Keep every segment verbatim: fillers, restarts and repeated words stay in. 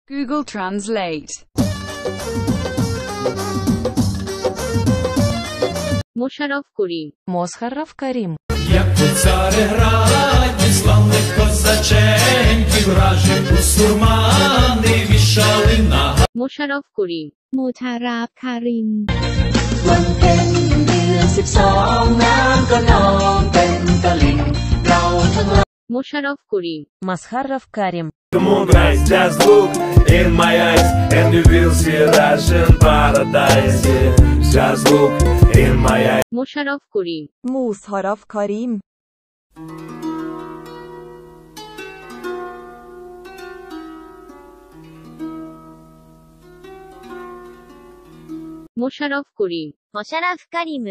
Google Translate. Mosharraf Karim. Mosharraf Karim. Як у Цареграді славних козаченьків вражі бусурмани вішали на Mosharraf Karim. Mosharraf Karim วันเพ็ญเดือนสิบสองน้ำก็นองเป็นตะลิ่งเราทั้งหลาย Mosharraf Karim. Mosharraf Karim. The moon bright, just look in my eyes and you will see Russian paradise. Yeah. Just look in my eyes. Mosharraf Karim. Mosharraf Karim. Mosharraf Karim. Mosharraf Karim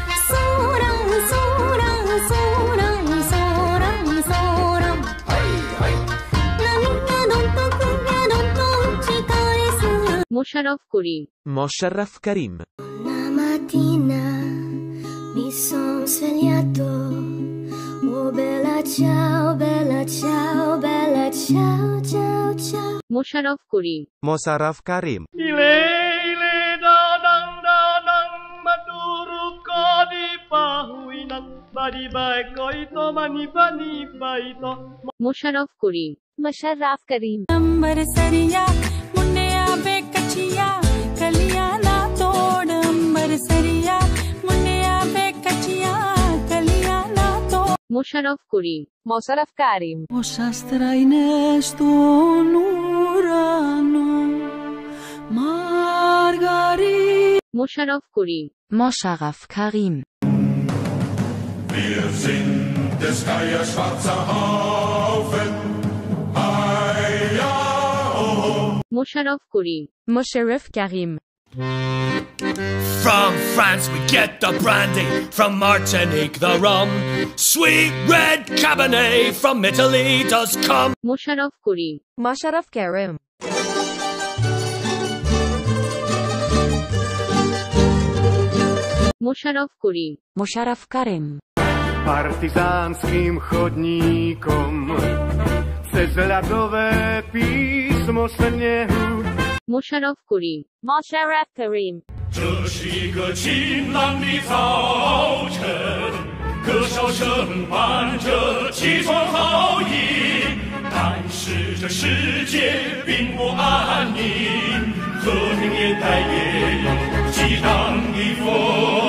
Mosharraf Karim. Mosharraf Karim. Una mattina mi son svegliato. Oh bella ciao, bella ciao, bella ciao, ciao, ciao. Mosharraf Karim. Mosharraf Karim. Ile ile dadang dadang maduru ko di pahuinan badi bai ko ito mani bani bai to Mosharraf Karim. Mosharraf Karim अंबर सरिया मुन्निया बेकचिया कलिया ना तोड़ अंबर सरिया मुन्निया बेकचिया कलिया ना तोड़ Mosharraf Karim. Mosharraf Karim. O sastraine στον ουρανό Margari Mosharraf Karim. Mosharraf Karim. Wir sind des Geiers schwarzer Haufen. Mosharraf Karim. Mosharraf Karim. From France we get the brandy, from Martinique the rum. Sweet red Cabernet from Italy does come. Mosharraf Karim. Mosharraf Karim. Mosharraf Karim. Mosharraf Karim. Partyzanckim chodnikom przez ladowe pismo śniegu. Mosharraf Karim. Mosharraf Karim 这是一个晴朗的早晨，歌哨声伴着起床号音，但是这世界并不安宁，和平年代也有激荡的风。